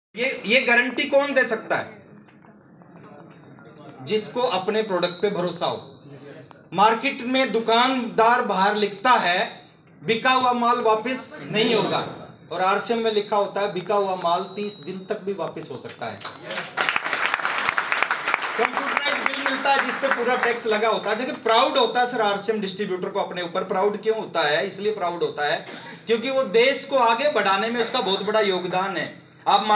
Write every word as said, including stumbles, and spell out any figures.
ये ये गारंटी कौन दे सकता है? जिसको अपने प्रोडक्ट पे भरोसा हो। मार्केट में दुकानदार बाहर लिखता है बिका हुआ माल वापस नहीं होगा, और आरसीएम में लिखा होता है बिका हुआ माल तीस दिन तक भी वापस हो सकता है। कंप्यूटराइज बिल मिलता है जिसपे पूरा टैक्स लगा होता है। देखिए प्राउड होता है सर आरसीएम डिस्ट्रीब्यूटर को अपने ऊपर। प्राउड क्यों होता है? इसलिए प्राउड होता है क्योंकि वो देश को आगे बढ़ाने में उसका बहुत बड़ा योगदान है। आप